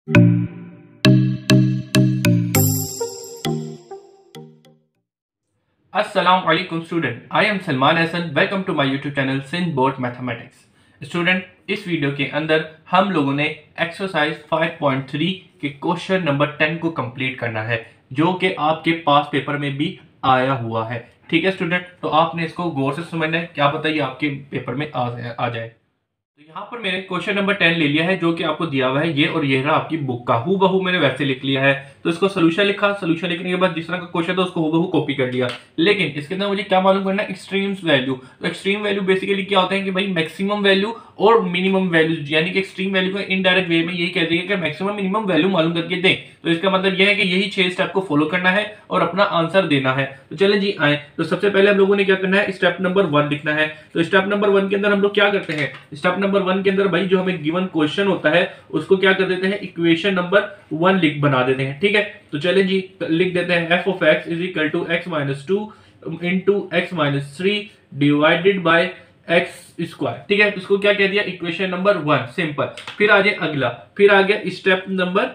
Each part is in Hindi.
अस्सलाम वालेकुम student, I am Salman Hasan. Welcome to my YouTube channel Sindh board mathematics. Student, इस वीडियो के अंदर हम लोगों ने एक्सरसाइज 5.3 के क्वेश्चन नंबर 10 को कंप्लीट करना है, जो कि आपके पास पेपर में भी आया हुआ है। ठीक है स्टूडेंट, तो आपने इसको गौर से समझना है, क्या पता ये आपके पेपर में आ जाए। तो यहाँ पर मैंने क्वेश्चन नंबर 10 ले लिया है, जो कि आपको दिया हुआ है ये, और ये रहा आपकी बुक का हूबहू मैंने वैसे लिख लिया है। तो इसको सोल्यूशन लिखा, सोल्यूशन लिखने के बाद जिस तरह का क्वेश्चन था उसको हूबहू कॉपी कर लिया। लेकिन इसके अंदर मुझे क्या मालूम करना है, एक्सट्रीम्स वैल्यू। तो एक्सट्रीम वैल्यू बेसिकली क्या होता है कि भाई मैक्सिमम वैल्यू और मिनिमम वैल्यू, यानी कि एक्सट्रीम वैल्यू को इनडायरेक्ट वे में यही कह देंगे कि मैक्सिमम मिनिमम वैल्यू मालूम करके दें। तो इसका मतलब यह है कि यही 6 स्टेप को फॉलो करना है और अपना आंसर देना है। तो चलें जी आए। तो सबसे पहले हम लोगों ने क्या करना है, स्टेप नंबर 1 लिखना है। तो स्टेप नंबर 1 के अंदर हम लोग क्या करते हैं, स्टेप नंबर 1 के अंदर भाई जो हमें गिवन क्वेश्चन होता है उसको क्या कर देते हैं, इक्वेशन नंबर 1 लिख बना देते हैं। ठीक है, तो चलें जी लिख देते हैं f of x is equal to x minus 2 into x minus 3 divided by x square. ठीक है, तो इसको क्या कह दिया, इक्वेशन नंबर 1, सिंपल। फिर आ जाए अगला, फिर आ गया स्टेप नंबर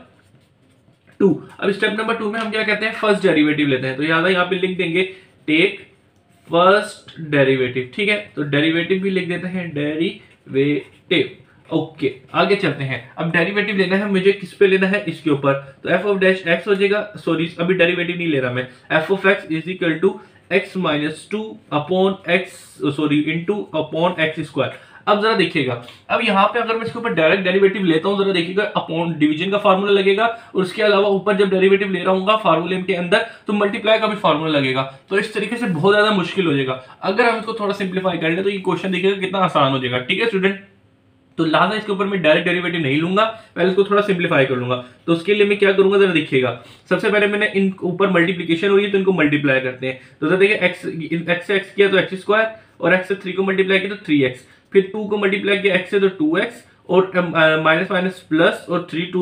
2। अब स्टेप नंबर 2 में हम क्या कहते हैं, फर्स्ट डेरिवेटिव लेते हैं। तो यहाँ पे लिख देंगे टेक फर्स्ट डेरिवेटिव। ठीक है, तो डेरिवेटिव भी लिख देते हैं, डेरिवेटिव। ओके, आगे चलते हैं। अब डेरिवेटिव लेना है मुझे, किस पे लेना है, इसके ऊपर। तो f ऑफ डैश x हो जाएगा, सॉरी अभी डेरिवेटिव नहीं ले रहा मैं, f of x is equal to x minus 2 upon x, sorry into upon x square. अब जरा देखिएगा, अब यहाँ पे अगर मैं इसके ऊपर डायरेक्ट डेरिवेटिव लेता हूँ, जरा देखिएगा अपॉन डिवीजन का फार्मूला लगेगा, और उसके अलावा ऊपर जब डेरिवेटिव ले रहा हूँ फार्मूले के अंदर, तो मल्टीप्लाई का भी फार्मूला लगेगा। तो इस तरीके से बहुत ज्यादा मुश्किल हो जाएगा। अगर हम इसको थोड़ा सिंप्लीफाई कर ले तो ये क्वेश्चन देखिएगा कितना आसान हो जाएगा। ठीक है स्टूडेंट, तो लाजा इसके ऊपर मैं डायरेक्ट डेरिवेटिव नहीं लूंगा, पहले इसको थोड़ा सिंप्लीफाई कर लूंगा। तो उसके लिए मैं क्या करूंगा, जरा देखिएगा। सबसे पहले मैंने इन ऊपर मल्टीप्लिकेशन हो रही है तो इनको मल्टीप्लाई करते हैं। तो जरा देखिए x से x किया तो x स्क्वायर, और x से 3 को मल्टीप्लाई किया तो 3x, फिर 2 को मल्टीप्लाई किया x से तो 2x, और माइनस माइनस प्लस, और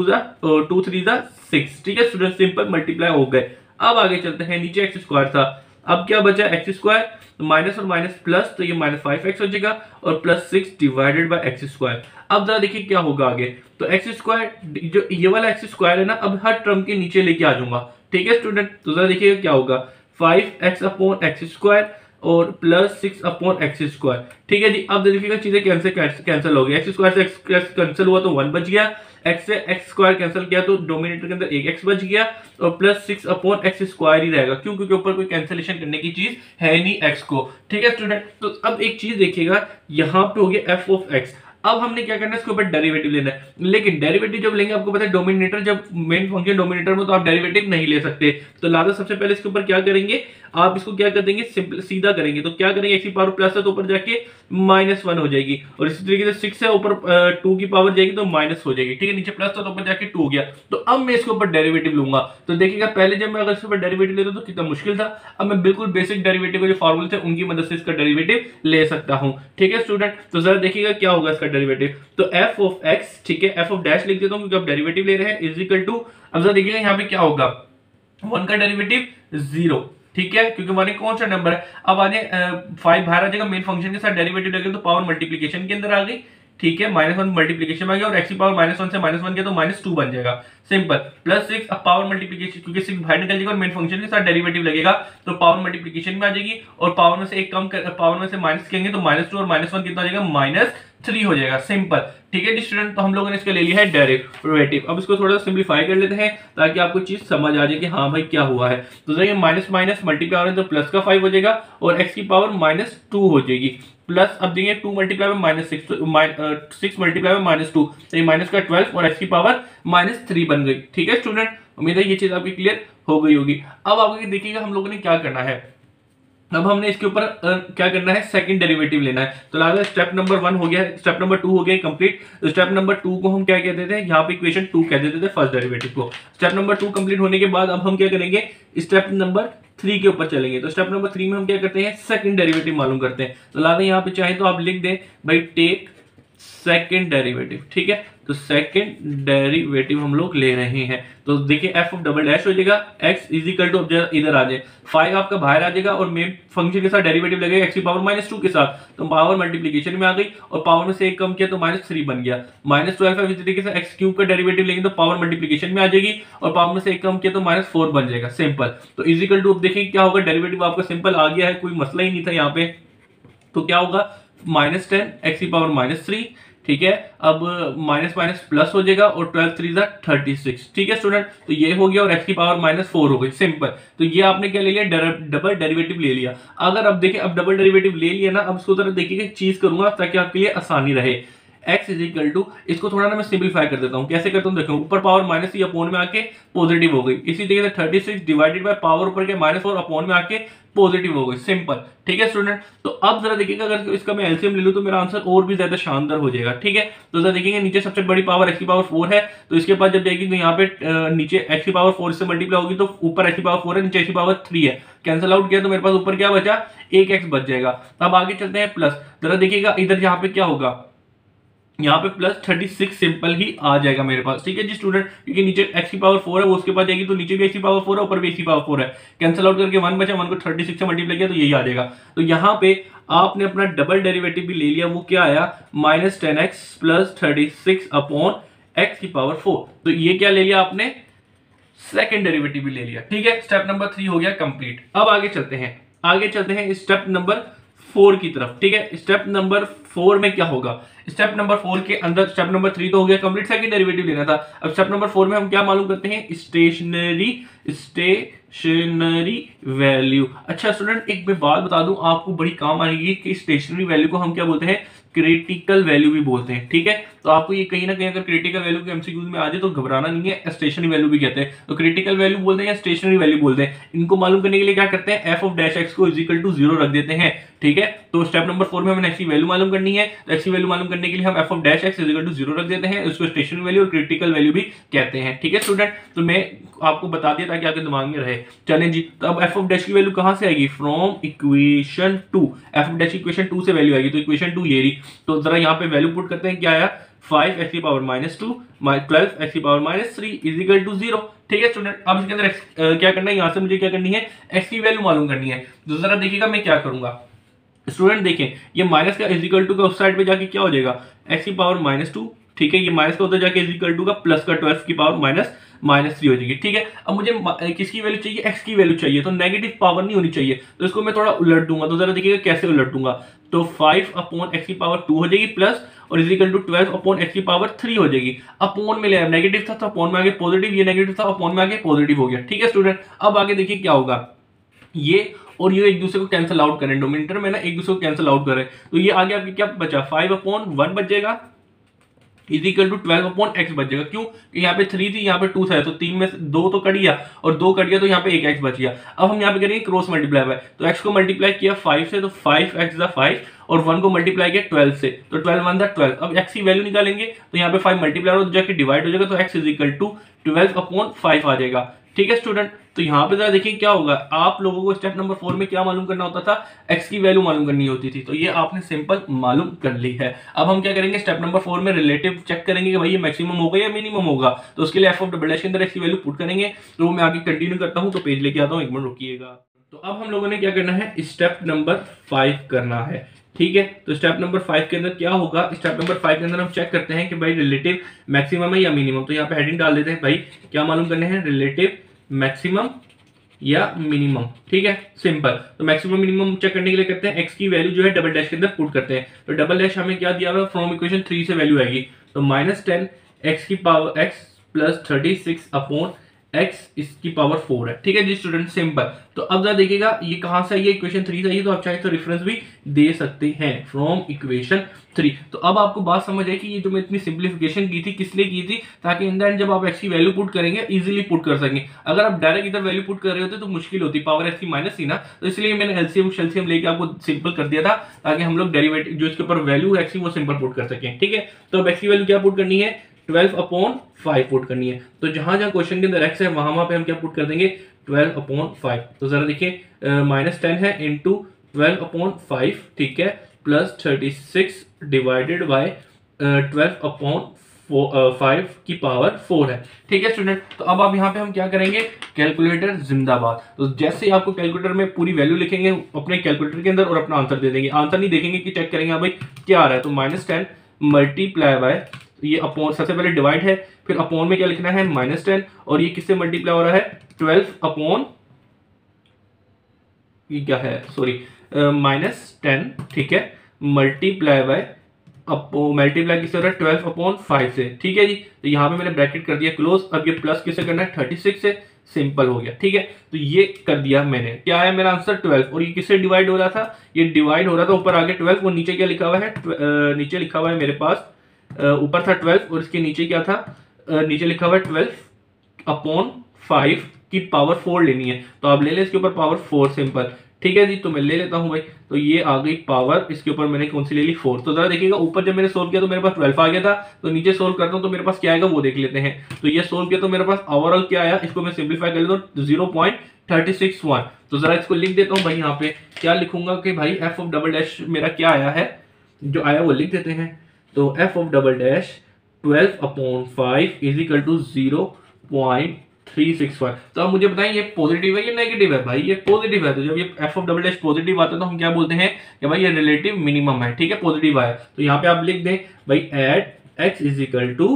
2 3 6। ठीक है स्टूडेंट, सिंपल मल्टीप्लाई हो गए। अब आगे चलते हैं, नीचे x स्क्वायर था, अब क्या बचा x स्क्वायर, तो माइनस और माइनस प्लस, तो ये माइनस 5x हो जाएगा, और plus 6 divided by x square. अब जरा देखिए क्या होगा आगे, तो x स्क्वायर, जो ये वाला x स्क्वायर है ना, अब हर टर्म के नीचे लेके आ जाऊंगा। ठीक है स्टूडेंट, तो जरा देखिएगा क्या होगा, 5x अपॉन एक्स स्क्वायर और प्लस 6 अपॉन एक्स स्क्वायर। ठीक है जी, अब देखिएगा चीजें कैंसिल हो गई, एक्स स्क्वायर से एक्स कैंसिल हुआ तो 1 बच गया, एक्स से एक्स स्क्वायर कैंसिल किया तो डोमिनेटर के अंदर एक एक्स बच गया, और प्लस 6 अपॉन एक्स स्क्वायर ही रहेगा। क्यों, क्योंकि ऊपर कोई कैंसिलेशन करने की चीज है नहीं एक्स को। ठीक है स्टूडेंट, तो अब एक चीज देखिएगा, यहाँ पे हो गया एफ ऑफ एक्स। अब हमने क्या करना है, इसके ऊपर डेरिवेटिव लेना है। लेकिन डेरिवेटिव जब लेंगे, आपको पता है डोमिनेटर, जब मेन फंक्शन डोमिनेटर में, तो आप डेरिवेटिव नहीं ले सकते। तो लाजा सबसे पहले इसके ऊपर क्या करेंगे, आप इसको क्या कर देंगे, सिंपल सीधा करेंगे। तो क्या करेंगे, एक्स की पावर प्लस है तो ऊपर जाके -1 हो जाएगी, और इसी तरीके से 6 है, ऊपर 2 की पावर जाएगी तो माइनस हो जाएगी। ठीक है, नीचे प्लस था तो ऊपर जाके 2 हो गया। तो अब मैं इसके ऊपर डेरिवेटिव लूंगा। तो देखिएगा, पहले जब मैं अगर इसके ऊपर डेरिवेटिव लेता तो कितना मुश्किल था, अब मैं बिल्कुल बेसिक डेरिवेटिव के जो फॉर्मूले थे उनकी मदद से इसका डेरिवेटिव ले सकता हूं। ठीक है स्टूडेंट, तो जरा देखिएगा क्या होगा इसका डेरिवेटिव। तो f ऑफ x, ठीक है, f ऑफ डैश लिख देता हूं क्योंकि अब डेरिवेटिव ले रहे हैं, इज इक्वल टू, अब जरा देखिएगा यहाँ पे क्या होगा, 1 का डेरिवेटिव 0। ठीक है, क्योंकि 1 एक कौन सा नंबर है। अब आने 5 बाहर आ जाएगा, मेन फंक्शन के साथ डेरिवेटिव लगे तो पावर मल्टीप्लिकेशन के अंदर आ गई। ठीक है, -1 मल्टीप्लिकेशन में आ गया, और x की पावर -1 से -1 किया तो -2 बन जाएगा, सिंपल। प्लस 6, अब पावर मल्टीप्लिकेशन, क्योंकि 6 बाहर निकल जाएगा और मेन फंक्शन के साथ डेरिवेटिव लगेगा तो पावर मल्टीप्लिकेशन में आ जाएगी, और पावर में से एक कम पावर में से माइनस करेंगे तो -2 और -1 कितना हो जाएगा, -3 हो जाएगा, सिंपल। ठीक है स्टूडेंट, तो हम लोगों ने इसका ले लिया है डेरिवेटिव। अब इसको थोड़ा सिंप्लीफाई कर लेते हैं ताकि आपको चीज समझ आ जाए कि हाँ भाई क्या हुआ है। तो देखिए माइनस माइनस मल्टीप्लाई तो प्लस का 5 हो जाएगा, और x की पावर -2 हो जाएगी, प्लस अब देखिए 2 मल्टीप्लाई में -6, तो 6 मल्टीप्लाई में -2, तो ये माइनस का 12, और x की पावर -3 बन गई। ठीक है स्टूडेंट, उम्मीद है ये चीज आपकी क्लियर हो गई होगी। अब आगे देखिएगा हम लोगों ने क्या करना है, अब हमने इसके ऊपर क्या करना है, सेकंड डेरिवेटिव लेना है। तो लाजा स्टेप नंबर 1 हो गया, स्टेप नंबर 2 हो गया कंप्लीट। तो स्टेप नंबर 2 को हम क्या कहते थे, यहाँ पे इक्वेशन 2 कह देते थे फर्स्ट डेरिवेटिव को। स्टेप नंबर 2 कंप्लीट होने के बाद अब हम क्या करेंगे, स्टेप नंबर 3 के ऊपर चलेंगे। तो स्टेप नंबर 3 में हम क्या करते हैं, सेकंड डेरिवेटिव मालूम करते हैं। तो लाजा यहाँ पे चाहे तो आप लिख दें भाई टेक सेकंड डेरिवेटिव, ठीक है। तो सेकंड डेरिवेटिव हम लोग ले रहे हैं, तो देखिए एफ ऑफ डबल डैश हो जाएगा x इज इक्वल टू, अब इधर आ जाए 5 आपका बाहर आ जाएगा और मेन फंक्शन के साथ डेरिवेटिव लगेगा एक्स की पावर -2 के साथ, तो पावर मल्टीप्लिकेशन में आ गई और पावर में से एक कम किया तो -3 बन गया। -12 है, इस तरीके से एक्स क्यूब का डेरिवेटिव लेंगे तो पावर मल्टीप्लिकेशन में आ जाएगी और पावर में से एक कम किया तो -4 बन जाएगा, सिंपल। तो इज इक्वल टू, अब देखिए क्या होगा, डेरिवेटिव आपका सिंपल आ गया है, कोई मसला ही नहीं था यहाँ पे। तो क्या होगा, -10 एक्स की पावर -3, ठीक है। अब माइनस माइनस प्लस हो जाएगा और 12 3 36, ठीक है स्टूडेंट। तो ये हो गया और x की पावर -4 हो गई, सिंपल। तो ये आपने क्या ले लिया, डबल डेरिवेटिव ले लिया। अगर अब देखिए, अब डबल डेरिवेटिव ले लिया ना, अब इसको जरा देखिए चीज करूंगा ताकि आपके लिए आसानी रहे। x इज इक्वल टू, इसको थोड़ा ना मैं सिंप्लीफाई कर देता हूँ, कैसे करता हूँ देखो, ऊपर पावर -3 अपोन में आके पॉजिटिव हो गई, इसी तरीके से 36 डिवाइडेड बाय पावर ऊपर के -4 अपोन में आके पॉजिटिव हो गई, सिंपल, ठीक है स्टूडेंट। तो अब जरा देखिएगा, अगर इसका मैं एलसीएम ले लूं तो मेरा आंसर और भी ज्यादा शानदार हो जाएगा, ठीक है। तो जरा देखिएगा, नीचे सबसे बड़ी पावर x की पावर 4 है, तो इसके बाद जब जाएगी तो यहाँ पे नीचे x की पावर 4 से मल्टीप्लाई होगी, तो ऊपर x की पावर 4 है, नीचे x की पावर 3 है, कैंसिल आउट किया तो मेरे पास ऊपर क्या बचा, एक x बच जाएगा। अब आगे चलते हैं प्लस, जरा देखिएगा इधर यहाँ पे क्या होगा, यहाँ पे +36 सिंपल ही आ जाएगा मेरे पास, ठीक है जी स्टूडेंट, क्योंकि नीचे x की पावर 4 है, वो उसके बाद जाएगी तो नीचे भी x की पावर 4 है, ऊपर भी x की पावर 4 है, कैंसिल आउट करके 1 बचा, 1 को 36 से मल्टीप्लाई किया तो यही आ जाएगा। तो यहाँ पे आपने अपना डबल डेरिवेटिव भी ले लिया, वो क्या आया, -10x + 36 अपॉन x की पावर 4। तो ये क्या ले लिया आपने, सेकंड डेरिवेटिव भी ले लिया, ठीक है। स्टेप नंबर 3 हो गया कंप्लीट। अब आगे चलते हैं स्टेप नंबर 4 की तरफ, ठीक है। स्टेप नंबर 4 में क्या होगा, स्टेप नंबर 4 के अंदर, स्टेप नंबर 3 तो हो गया कंप्लीट, सेकंड डेरिवेटिव लेना था। अब स्टेप नंबर 4 में हम क्या मालूम करते हैं, स्टेशनरी वैल्यू। अच्छा स्टूडेंट, एक मैं बात बता दूं, आपको बड़ी काम आएगी कि स्टेशनरी वैल्यू को हम क्या बोलते हैं, क्रिटिकल वैल्यू भी बोलते हैं, ठीक है। तो आपको ये कहीं ना कहीं अगर क्रिटिकल वैल्यू के एमसीक्यूज में आ जाए तो घबराना नहीं है, स्टेशनरी वैल्यू भी कहते हैं। तो क्रिटिकल वैल्यू बोलते हैं या स्टेशनरी वैल्यू बोलते हैं, इनको मालूम करने के लिए क्या करते हैं, f ऑफ डैश x को इक्वल टू 0 रख देते हैं, ठीक है। तो स्टेप नंबर 4 में हमें x की वैल्यू मालूम करनी है, तो x की वैल्यू मालूम करने के लिए हम f of dash x equal to 0 रख देते हैं, उसको स्टेशनरी वैल्यू और क्रिटिकल वैल्यू भी कहते हैं, ठीक है स्टूडेंट। तो मैं आपको बता दिया ताकि आपके दिमाग में रहे। चलें जी, तो अब f ऑफ डैश की वैल्यू कहां से आएगी, from equation 2, f of dash की इक्वेशन 2 से वैल्यू आएगी, तो इक्वेशन 2 ये रही। तो जरा यहाँ पे वैल्यू पुट करते हैं, क्या आया, 5x की पावर -2 12x की पावर -3 इज इक्वल टू 0, ठीक है स्टूडेंट। अब इसके अंदर क्या करना है, यहां से मुझे क्या करनी है, x की वैल्यू मालूम करनी है। तो जरा देखिएगा मैं क्या करूंगा स्टूडेंट, देखें ये माइनस का इज इक्वल टू का उस साइड पे जाके क्या हो जाएगा, x की पावर -2, ठीक है, ये माइनस का उधर जाके इज इक्वल टू का प्लस का 12 की पावर -3 हो जाएगी, ठीक है। अब मुझे किसकी वैल्यू चाहिए, x की वैल्यू चाहिए, तो नेगेटिव पावर नहीं होनी चाहिए, तो इसको मैं थोड़ा उलट दूंगा। तो जरा देखिएगा कैसे उलट दूंगा, तो 5 अपॉन x की पावर 2 हो जाएगी प्लस और is equal to 12 upon x की पावर 3 हो जाएगी। अपॉन में ले आया, नेगेटिव था तो अपॉन में आगे पॉजिटिव, ये नेगेटिव था अपॉन में आगे पॉजिटिव हो गया, ठीक है स्टूडेंट। अब आगे देखिए क्या होगा, ये और ये एक दूसरे को कैंसिल आउट करें, डोमिनेटर में ना एक दूसरे को कैंसिल आउट करें, तो ये आगे आपके क्या बचा, 5 अपॉन 1 बच जाएगा is equal to 12 upon x बच जाएगा। क्यों, कि यहाँ पे 3 थी, यहाँ पे 2 था, तो 3 में से 2 तो कट गया और 2 कट गया तो यहाँ पे एक x बच गया। अब हम यहाँ पे करेंगे क्रॉस मल्टीप्लाई बाय, तो x को मल्टीप्लाई किया 5 से, तो 5x 5 और 1 को मल्टीप्लाई किया 12 से, तो 12 1 12। अब x की वैल्यू निकालेंगे तो यहाँ पे 5 मल्टीप्लाई हो जाके डिवाइड हो जाएगा, तो x is equal to 12 upon 5 आ जाएगा, ठीक है स्टूडेंट। तो यहाँ पे जरा देखिए क्या होगा, आप लोगों को स्टेप नंबर 4 में क्या मालूम करना होता था, x की वैल्यू मालूम करनी होती थी, तो ये आपने सिंपल मालूम कर ली है। अब हम क्या करेंगे, स्टेप नंबर 4 में रिलेटिव चेक करेंगे कि भाई ये मैक्सिमम होगा या मिनिमम होगा, तो उसके लिए f ऑफ डबल डैश के अंदर x की वैल्यू पुट करेंगे। तो मैं आगे कंटिन्यू करता हूँ, तो पेज लेके आता हूँ, एक मिनट रुकिएगा। तो अब हम लोगों ने क्या करना है, स्टेप नंबर 5 करना है, ठीक है। तो स्टेप नंबर 5 के अंदर क्या होगा, स्टेप नंबर 5 के अंदर हम चेक करते हैं कि भाई रिलेटिव मैक्सिमम है या मिनिमम। तो यहाँ पे हेडिंग डाल देते हैं, भाई क्या मालूम करने हैं, रिलेटिव मैक्सिमम या मिनिमम, ठीक है, सिंपल। तो मैक्सिमम मिनिमम चेक करने के लिए करते हैं, x की वैल्यू जो है डबल डैश के अंदर पुट करते हैं। तो डबल डैश हमें क्या दिया हुआ है, फ्रॉम इक्वेशन 3 से वैल्यू आएगी, तो -10 x की power x plus 36 upon x इसकी पावर 4 है, ठीक है जी स्टूडेंट, सिंपल। तो अब जरा देखिएगा ये कहां से आई है, इक्वेशन 3 से आई है, तो आप चाहे तो रेफरेंस भी दे सकते हैं, फ्रॉम इक्वेशन 3। तो अब आपको बात समझ आई कि ये जो मैं इतनी सिंप्लीफिकेशन की थी किस लिए की थी, ताकि इन द एंड जब आप x की वैल्यू पुट करेंगे इजीली पुट कर सकें। अगर आप डायरेक्ट इधर वैल्यू पुट कर रहे होते तो मुश्किल होती, पावर x की माइनस थी ना, तो इसलिए मैंने एलसीएम शेल्सियम लेके आपको सिंपल कर दिया था, ताकि हम लोग डेरिवेटिव जो इसके ऊपर वैल्यू x की वो सिंपल पुट कर सकें, ठीक है। तो अब x की वैल्यू क्या पुट करनी है, 12 अपॉन 5 पुट करनी है। तो जहां जहां क्वेश्चन के अंदर x है वहां पे हम क्या पुट कर देंगे, 12 अपॉन 5। तो जरा देखिए -10 है इंटू 12 अपॉन 5, ठीक है, प्लस 36 डिवाइडेड बाय 12/5 की पावर 4 है। ठीक है स्टूडेंट, तो अब आप यहाँ पे हम क्या करेंगे, कैलकुलेटर जिंदाबाद। तो जैसे ही आपको कैलकुलेटर में पूरी वैल्यू लिखेंगे अपने कैलकुलेटर के अंदर और अपना आंसर दे देंगे। आंसर नहीं देखेंगे कि चेक करेंगे भाई क्या आ रहा है। तो -10 मल्टीप्लाई बाय, ये अपॉन, सबसे पहले डिवाइड है, फिर अपॉन में क्या लिखना है -10, और ये किससे मल्टीप्लाई हो रहा है 12 अपॉन, ये क्या है सॉरी -10, ठीक है, मल्टीप्लाई बाय, मल्टीप्लाई किससे हो रहा है 12/5 से। ठीक है जी, तो यहाँ पे मैंने ब्रैकेट कर दिया क्लोज। अब ये प्लस किससे करना है 36 से, सिंपल हो गया। ठीक है, तो ये कर दिया मैंने, क्या आया मेरा आंसर 12। और ये किससे डिवाइड हो रहा था, ये डिवाइड हो रहा था ऊपर आगे 12 और नीचे क्या लिखा हुआ है, नीचे लिखा हुआ है मेरे पास, ऊपर था 12 और इसके नीचे क्या था, नीचे लिखा हुआ है 12/5 की पावर 4 लेनी है। तो आप ले लें इसके ऊपर पावर 4, सिंपल। ठीक है जी, तो मैं ले लेता हूं भाई। तो ये आ गई पावर, इसके ऊपर मैंने कौन सी ले ली 4। तो जरा देखिएगा ऊपर जब मैंने सोल्व किया तो मेरे पास 12 आ गया था, तो नीचे सोल्व करता हूं तो मेरे पास क्या आएगा वो देख लेते हैं। तो ये सोल्व किया तो मेरे पास ओवरऑल क्या आया, इसको मैं सिंप्लीफाई कर लेता हूं 0.361। तो जरा इसको लिख देता हूं भाई। यहाँ पे क्या लिखूंगा कि भाई एफ ऑफ डबल डैश मेरा क्या आया है, जो आया वो लिख देते हैं। तो F of double dash 12/5 is equal to 0.365। तो अब मुझे बताएं ये पॉजिटिव है या नेगेटिव है। भाई ये पॉजिटिव है, तो जब ये F of double dash positive आता है तो हम क्या बोलते हैं कि भाई ये रिलेटिव मिनिमम है। ठीक है, पॉजिटिव आया तो यहाँ पे आप लिख दें भाई at x is equal to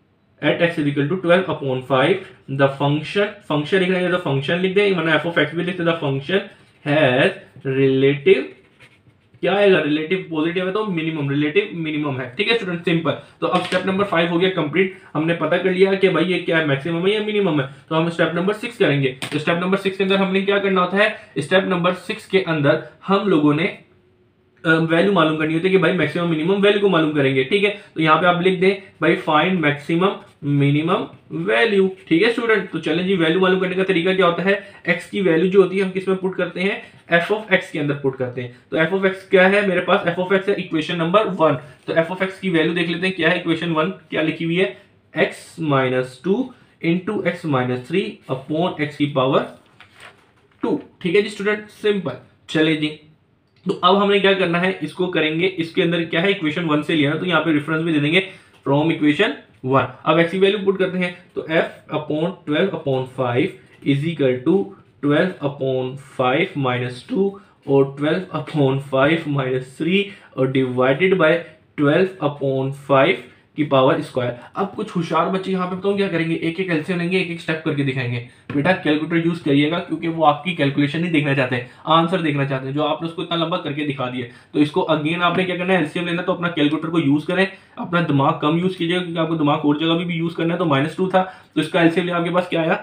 12/5 the function लिख रहे हैं, फंक्शन लिख दें, मतलब एफ ऑफ एक्स भी लिखते हैं, द फंक्शन हैज रिलेटिव, क्या आएगा रिलेटिव पॉजिटिव है तो मिनिमम, रिलेटिव मिनिमम है। ठीक है स्टूडेंट, सिंपल। तो अब स्टेप नंबर 5 हो गया कंप्लीट। हमने पता कर लिया कि भाई ये क्या है, मैक्सिमम है या मिनिमम है। तो हम स्टेप नंबर 6 करेंगे। तो स्टेप नंबर 6 के अंदर हमने क्या करना होता है, स्टेप नंबर 6 के अंदर हम लोगों ने वैल्यू मालूम करनी होती है कि भाई मैक्सिमम मिनिमम वैल्यू को मालूम करेंगे। ठीक है, तो यहाँ पे आप लिख दें भाई फाइंड मैक्सिमम मिनिमम वैल्यू। ठीक है स्टूडेंट, तो चलें जी, वैल्यू मालूम करने का तरीका क्या होता है, एक्स की वैल्यू जो होती है हम किस में पुट करते हैं, एफ ऑफ एक्स के अंदर पुट करते हैं। तो एफ ऑफ एक्स क्या है मेरे पास, एफ ऑफ एक्स है इक्वेशन नंबर 1। तो एफ ऑफ एक्स की वैल्यू देख लेते हैं क्या है, इक्वेशन 1 क्या लिखी हुई है, x-2 into x-3 upon x की पावर 2। ठीक है जी स्टूडेंट, सिंपल। चले जी, तो अब हमने क्या करना है, इसको करेंगे, इसके अंदर क्या है इक्वेशन 1 से लिया है, तो यहाँ पे रेफरेंस भी दे देंगे फ्रॉम इक्वेशन 1। अब x की वैल्यू पुट करते हैं, तो f upon 12/5 is equal to 12/5 -2 और 12/5 -3 और डिवाइडेड बाय 12/5 की पावर स्क्वायर। अब कुछ होशियार बच्चे यहाँ पे बताऊँ क्या करेंगे, एक एक एलसीएम लेंगे, एक एक स्टेप करके दिखाएंगे। बेटा कैलकुलेटर यूज करिएगा, क्योंकि वो आपकी कैलकुलेशन नहीं देखना चाहते हैं, आंसर देखना चाहते हैं, जो आपने उसको इतना लंबा करके दिखा दिया। तो इसको अगेन आपने क्या करना है, एलसीएम लेना, तो अपना कैलकुलेटर को यूज करें, अपना दिमाग कम यूज कीजिएगा, क्योंकि आपको दिमाग और जगह भी यूज करना है। तो -2 था, तो इसका एलसीएम लिया, आपके पास क्या आया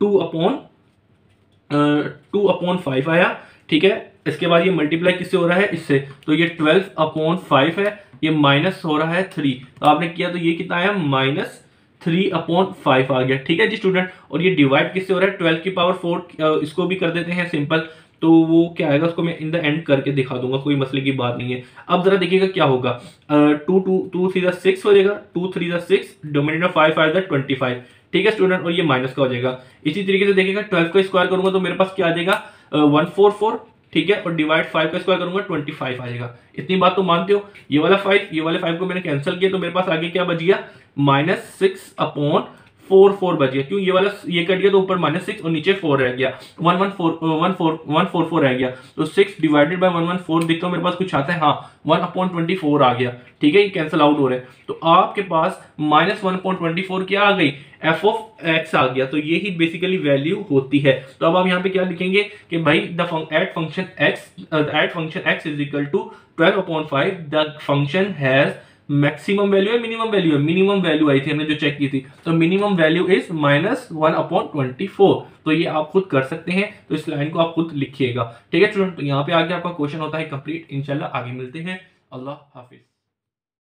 2/5 आया। ठीक है, इसके बाद ये मल्टीप्लाई किससे हो रहा है, इससे, तो ये 12/5 है, ये माइनस हो रहा है 3, तो आपने किया तो ये कितना आया -3/5 आ गया। ठीक है जी स्टूडेंट, और ये डिवाइड किससे हो रहा है 12 की पावर 4, इसको भी कर देते हैं सिंपल। तो वो क्या आएगा, उसको मैं इन द एंड करके दिखा दूंगा, कोई मसले की बात नहीं है। अब जरा देखिएगा क्या होगा, 2 3 6 हो जाएगा, 2 3 6, डोमिनेटर 5 5 25। ठीक है स्टूडेंट, और ये माइनस का हो जाएगा। इसी तरीके से देखिएगा 12 का स्क्वायर करूंगा तो मेरे पास क्या आ जाएगा 144। ठीक है, और डिवाइड 5 का स्क्वायर करूंगा 25 आ जाएगा। इतनी बात तो मानते हो। ये वाला 5, ये वाले 5 को मैंने कैंसिल किया, तो मेरे पास आगे क्या बच गया -6/44 बच गया। क्यों, ये वाला ये कट गया तो ऊपर -6 और नीचे 4 रह गया, 144 रह गया। तो 6 डिवाइडेड बाय 114 देखता हूँ मेरे पास कुछ आता है, हाँ 1/24 आ गया। ठीक है, ये कैंसिल आउट हो रहे हैं, तो आपके पास -1/24 क्या आ गई, एफ ऑफ एक्स आ गया। तो ये ही बेसिकली वैल्यू होती है। तो अब आप यहाँ पे क्या लिखेंगे कि भाई at function x is equal to 12/5 the function has maximum value है, मिनिमम वैल्यू है, मिनिमम वैल्यू आई थी हमने जो चेक की थी, तो मिनिमम वैल्यू इज -1/24। तो ये आप खुद कर सकते हैं, तो इस लाइन को आप खुद लिखिएगा। ठीक है स्टूडेंट, तो यहाँ पे आगे आपका क्वेश्चन होता है कंप्लीट। इंशाल्लाह आगे मिलते हैं, अल्लाह हाफिज।